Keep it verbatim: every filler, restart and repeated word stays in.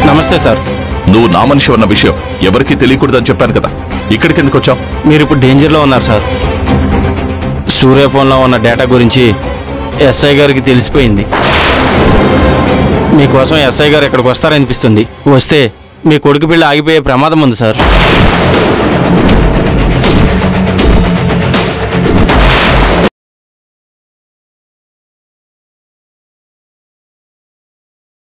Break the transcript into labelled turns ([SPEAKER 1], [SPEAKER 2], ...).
[SPEAKER 1] నమస్తే సార్.
[SPEAKER 2] నువ్వు నా మనిషి ఉన్న విషయం ఎవరికి తెలియకూడదని చెప్పాను కదా, ఇక్కడికి ఎందుకు వచ్చావు?
[SPEAKER 1] మీరు ఇప్పుడు డేంజర్లో ఉన్నారు సార్. సూర్య ఫోన్లో ఉన్న డేటా గురించి ఎస్ఐ గారికి తెలిసిపోయింది. మీకోసం ఎస్ఐ గారు ఇక్కడికి వస్తారనిపిస్తుంది. వస్తే మీ కొడుకు పిల్ల ఆగిపోయే ప్రమాదం ఉంది సార్.